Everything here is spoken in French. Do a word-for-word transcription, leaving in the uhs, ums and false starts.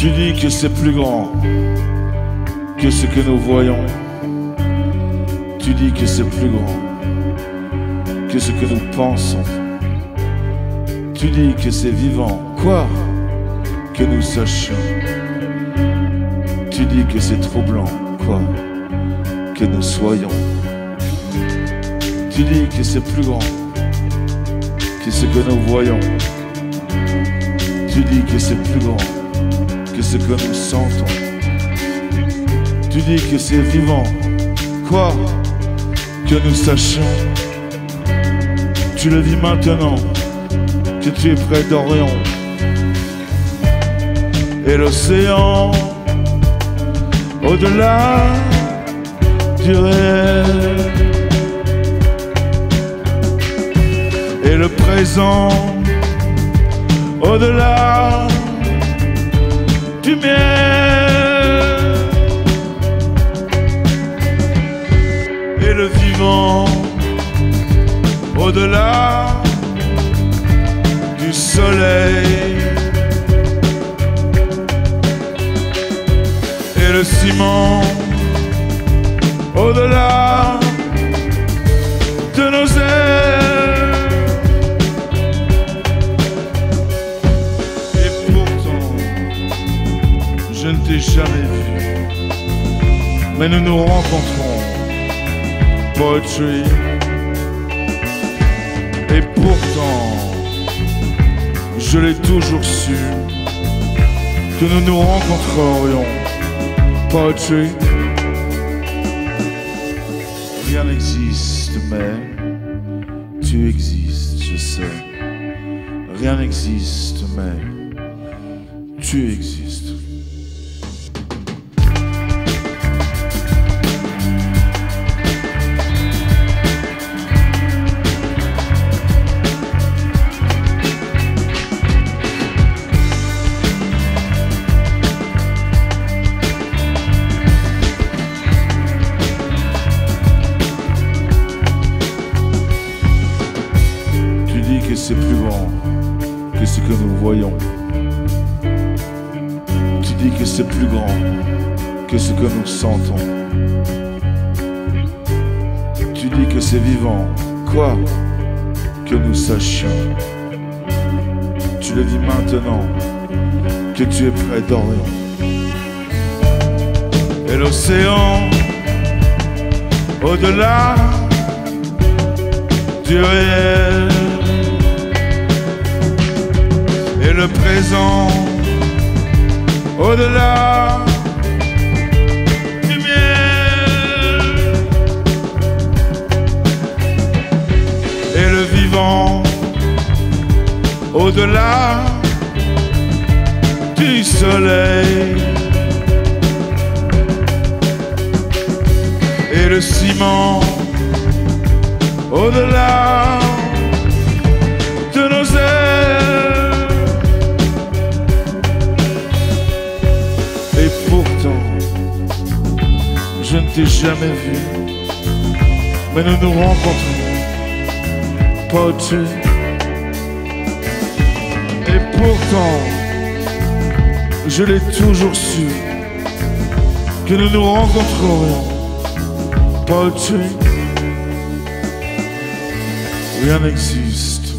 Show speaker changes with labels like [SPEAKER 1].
[SPEAKER 1] Tu dis que c'est plus grand que ce que nous voyons. Tu dis que c'est plus grand que ce que nous pensons. Tu dis que c'est vivant, quoi que nous sachions. Tu dis que c'est troublant, quoi que nous soyons. Tu dis que c'est plus grand que ce que nous voyons. Tu dis que c'est plus grand que ce que nous sentons. Tu dis que c'est vivant, quoi que nous sachions. Tu le vis maintenant que tu es près d'Orion. Et l'océan au-delà du réel. Et le présent au-delà du miel. Et le vivant au-delà du soleil. Et le ciment au-delà de nos ailes. Et pourtant, je ne t'ai jamais vu, mais nous nous rencontrons. Poetry. Et pourtant, je l'ai toujours su, que nous nous rencontrerions. Poetry. Rien n'existe, mais tu existes, je sais. Rien n'existe, mais tu existes. C'est plus grand que ce que nous voyons. Tu dis que c'est plus grand que ce que nous sentons. Tu dis que c'est vivant, quoi que nous sachions. Tu le dis maintenant que tu es près d'Orion. Et l'océan au-delà du réel. Et le présent au-delà du miel. Et le vivant au-delà du soleil. Et le ciment au-delà de nos ailes. Et pourtant, je ne t'ai jamais vu, mais nous nous rencontrons. Poetry. Et pourtant, je l'ai toujours su, que nous nous rencontrerions. Poetry. Rien n'existe,